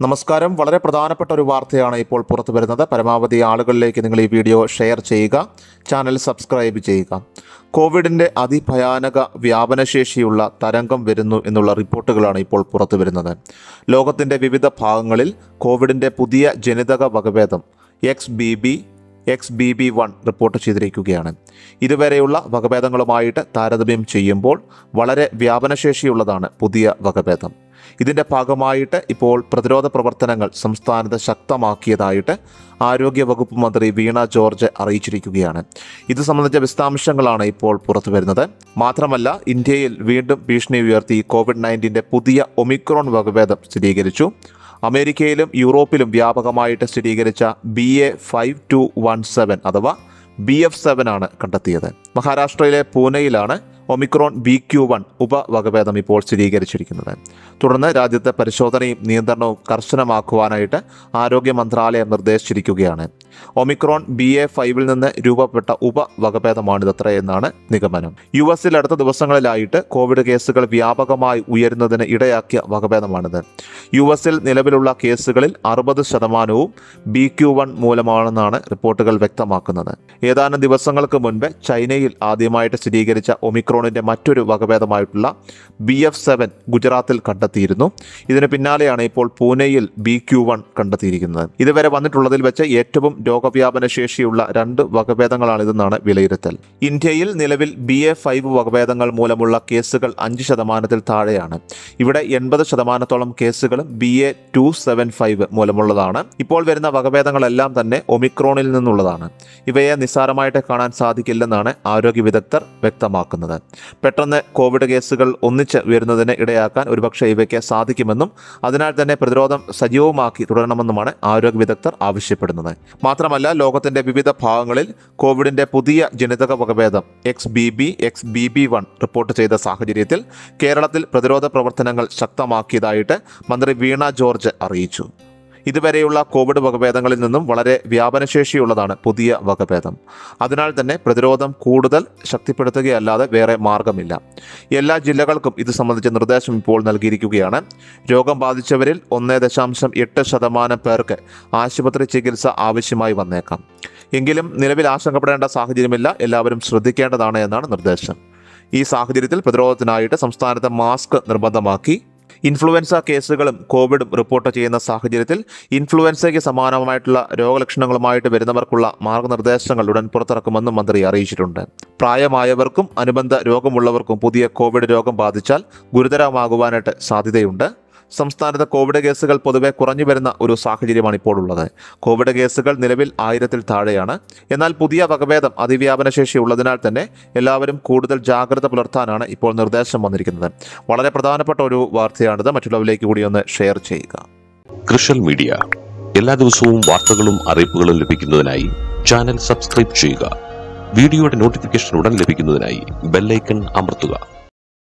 നമസ്കാരം. വളരെ പ്രധാനപ്പെട്ട ഒരു വാർത്തയാണ് ഇപ്പോൾ പുറത്തു വരുന്നത്. പരമാവധി ആളുകളിലേക്ക് നിങ്ങൾ ഈ വീഡിയോ ഷെയർ ചെയ്യുക, ചാനൽ സബ്സ്ക്രൈബ് ചെയ്യുക. കോവിഡിൻ്റെ അതിഭയാനക വ്യാപനശേഷിയുള്ള തരംഗം വരുന്നു എന്നുള്ള റിപ്പോർട്ടുകളാണ് ഇപ്പോൾ പുറത്തു വരുന്നത്. ലോകത്തിൻ്റെ വിവിധ ഭാഗങ്ങളിൽ കോവിഡിൻ്റെ പുതിയ ജനിതക വകഭേദം 𝑥BB.1 റിപ്പോർട്ട് ചെയ്തിരിക്കുകയാണ്. ഇതുവരെയുള്ള വകഭേദങ്ങളുമായിട്ട് താരതമ്യം ചെയ്യുമ്പോൾ വളരെ വ്യാപനശേഷിയുള്ളതാണ് പുതിയ വകഭേദം. ഇതിൻ്റെ ഭാഗമായിട്ട് ഇപ്പോൾ പ്രതിരോധ പ്രവർത്തനങ്ങൾ സംസ്ഥാനത്ത് ശക്തമാക്കിയതായിട്ട് ആരോഗ്യവകുപ്പ് മന്ത്രി വീണ ജോർജ് അറിയിച്ചിരിക്കുകയാണ്. ഇത് സംബന്ധിച്ച വിശദാംശങ്ങളാണ് ഇപ്പോൾ പുറത്തു വരുന്നത്. മാത്രമല്ല, ഇന്ത്യയിൽ വീണ്ടും ഭീഷണി ഉയർത്തി കോവിഡ്-19 പുതിയ ഒമിക്രോൺ വകഭേദം സ്ഥിരീകരിച്ചു. അമേരിക്കയിലും യൂറോപ്പിലും വ്യാപകമായിട്ട് സ്ഥിരീകരിച്ച BA.5.2.17 അഥവാ BF7 ആണ് കണ്ടെത്തിയത്. മഹാരാഷ്ട്രയിലെ പൂനെയിലാണ് ഒമിക്രോൺ BQ.1 ഉപവകഭേദം ഇപ്പോൾ സ്ഥിരീകരിച്ചിരിക്കുന്നത്. തുടർന്ന് രാജ്യത്തെ പരിശോധനയും നിയന്ത്രണവും കർശനമാക്കുവാനായിട്ട് ആരോഗ്യ മന്ത്രാലയം നിർദ്ദേശിച്ചിരിക്കുകയാണ്. ഒമിക്രോൺ BA.5 നിന്ന് രൂപപ്പെട്ട ഉപവകഭേദമാണിതത്ര എന്നാണ് നിഗമനം. US അടുത്ത ദിവസങ്ങളിലായിട്ട് കോവിഡ് കേസുകൾ വ്യാപകമായി ഉയരുന്നതിന് ഇടയാക്കിയ വകഭേദമാണിത്. US നിലവിലുള്ള കേസുകളിൽ 60% BQ.1 മൂലമാണെന്നാണ് റിപ്പോർട്ടുകൾ വ്യക്തമാക്കുന്നത്. ഏതാനും ദിവസങ്ങൾക്ക് മുൻപ് ചൈനയിൽ ആദ്യമായിട്ട് സ്ഥിരീകരിച്ച ഒമിക്രോണിന്റെ മറ്റൊരു വകഭേദമായിട്ടുള്ള BF7 ഗുജറാത്തിൽ കണ്ടെത്തിയിരുന്നു. ഇതിന് പിന്നാലെയാണ് ഇപ്പോൾ പൂനെയിൽ BQ.1 കണ്ടെത്തിയിരിക്കുന്നത്. ഇതുവരെ വന്നിട്ടുള്ളതിൽ വെച്ച് ഏറ്റവും രോഗവ്യാപന ശേഷിയുള്ള 2 വകഭേദങ്ങളാണിതെന്നാണ് വിലയിരുത്തൽ. ഇന്ത്യയിൽ നിലവിൽ BA.5 വകഭേദങ്ങൾ മൂലമുള്ള കേസുകൾ 5% താഴെയാണ്. ഇവിടെ 80% കേസുകളും BA.2.75 മൂലമുള്ളതാണ്. ഇപ്പോൾ വരുന്ന വകഭേദങ്ങളെല്ലാം തന്നെ ഒമിക്രോണിൽ നിന്നുള്ളതാണ്. ഇവയെ നിസ്സാരമായിട്ട് കാണാൻ സാധിക്കില്ലെന്നാണ് ആരോഗ്യ വിദഗ്ധർ വ്യക്തമാക്കുന്നത്. പെട്ടെന്ന് കോവിഡ് കേസുകൾ ഒന്നിച്ച് ഉയരുന്നതിന് ഇടയാക്കാൻ ഒരുപക്ഷെ ഇവയ്ക്ക് സാധിക്കുമെന്നും അതിനാൽ തന്നെ പ്രതിരോധം സജീവമാക്കി തുടരണമെന്നുമാണ് ആരോഗ്യ വിദഗ്ധർ ആവശ്യപ്പെടുന്നത്. മാത്രമല്ല, ലോകത്തിന്റെ വിവിധ ഭാഗങ്ങളിൽ കോവിഡിന്റെ പുതിയ ജനിതക വകഭേദം XBB.1 റിപ്പോർട്ട് ചെയ്ത സാഹചര്യത്തിൽ കേരളത്തിൽ പ്രതിരോധ പ്രവർത്തനങ്ങൾ ശക്തമാക്കിയതായിട്ട് മന്ത്രി വീണ ജോർജ് അറിയിച്ചു. ഇതുവരെയുള്ള കോവിഡ് വകഭേദങ്ങളിൽ നിന്നും വളരെ വ്യാപനശേഷിയുള്ളതാണ് പുതിയ വകഭേദം. അതിനാൽ തന്നെ പ്രതിരോധം കൂടുതൽ ശക്തിപ്പെടുത്തുകയല്ലാതെ വേറെ മാർഗമില്ല. എല്ലാ ജില്ലകൾക്കും ഇത് സംബന്ധിച്ച നിർദ്ദേശം ഇപ്പോൾ നൽകിയിരിക്കുകയാണ്. രോഗം ബാധിച്ചവരിൽ 1.8% പേർക്ക് ആശുപത്രി ചികിത്സ ആവശ്യമായി വന്നേക്കാം. എങ്കിലും നിലവിൽ ആശങ്കപ്പെടേണ്ട സാഹചര്യമില്ല. എല്ലാവരും ശ്രദ്ധിക്കേണ്ടതാണ് എന്നാണ് നിർദ്ദേശം. ഈ സാഹചര്യത്തിൽ പ്രതിരോധത്തിനായിട്ട് സംസ്ഥാനത്ത് മാസ്ക് നിർബന്ധമാക്കി. ഇൻഫ്ലുവൻസ കേസുകളും കോവിഡും റിപ്പോർട്ട് ചെയ്യുന്ന സാഹചര്യത്തിൽ ഇൻഫ്ലുവൻസയ്ക്ക് സമാനമായിട്ടുള്ള രോഗലക്ഷണങ്ങളുമായിട്ട് വരുന്നവർക്കുള്ള മാർഗനിർദ്ദേശങ്ങൾ ഉടൻ പുറത്തിറക്കുമെന്നും മന്ത്രി അറിയിച്ചിട്ടുണ്ട്. പ്രായമായവർക്കും അനുബന്ധ രോഗമുള്ളവർക്കും പുതിയ കോവിഡ് രോഗം ബാധിച്ചാൽ ഗുരുതരമാകുവാനായിട്ട് സാധ്യതയുണ്ട്. സംസ്ഥാനത്ത് കോവിഡ് കേസുകൾ പൊതുവെ കുറഞ്ഞു വരുന്ന ഒരു സാഹചര്യമാണ് ഇപ്പോൾ ഉള്ളത്. കോവിഡ് കേസുകൾ നിലവിൽ 1000-ൽ താഴെയാണ്. എന്നാൽ പുതിയ വകഭേദം അതിവ്യാപനശേഷി ഉള്ളതിനാൽ തന്നെ എല്ലാവരും കൂടുതൽ ജാഗ്രത പുലർത്താനാണ് ഇപ്പോൾ നിർദ്ദേശം വന്നിരിക്കുന്നത്. വളരെ പ്രധാനപ്പെട്ട ഒരു വാർത്തയാണിത്. മറ്റുള്ളവരിലേക്ക് കൂടി ഒന്ന് ഷെയർ ചെയ്യുക. ക്രിഷൽ മീഡിയ എല്ലാ ദിവസവും വാർത്തകളും അറിയിപ്പുകളും ലഭിക്കുന്നതിനായി ചാനൽ സബ്സ്ക്രൈബ് ചെയ്യുക. വീഡിയോയുടെ നോട്ടിഫിക്കേഷൻ ഉടൻ ലഭിക്കുന്നതിനായി ബെൽ ഐക്കൺ അമർത്തുക.